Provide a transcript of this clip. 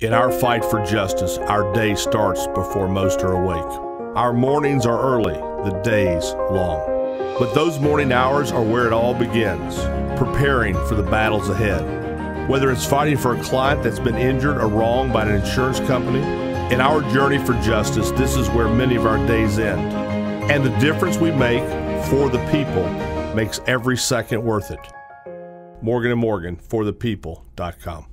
In our fight for justice, our day starts before most are awake. Our mornings are early, the days long. But those morning hours are where it all begins, preparing for the battles ahead. Whether it's fighting for a client that's been injured or wronged by an insurance company, in our journey for justice, this is where many of our days end. And the difference we make for the people makes every second worth it. Morgan & Morgan, forthepeople.com.